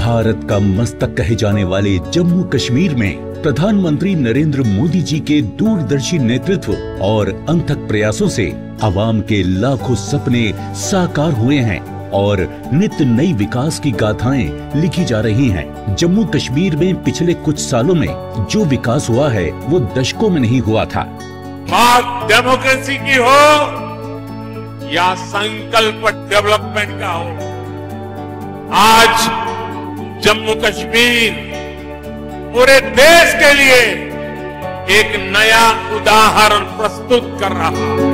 भारत का मस्तक कहे जाने वाले जम्मू कश्मीर में प्रधानमंत्री नरेंद्र मोदी जी के दूरदर्शी नेतृत्व और अथक प्रयासों से आवाम के लाखों सपने साकार हुए हैं और नित नई विकास की गाथाएं लिखी जा रही हैं। जम्मू कश्मीर में पिछले कुछ सालों में जो विकास हुआ है वो दशकों में नहीं हुआ था। बात डेमोक्रेसी की हो या संकल्प डेवलपमेंट का हो, आज जम्मू कश्मीर पूरे देश के लिए एक नया उदाहरण प्रस्तुत कर रहा है।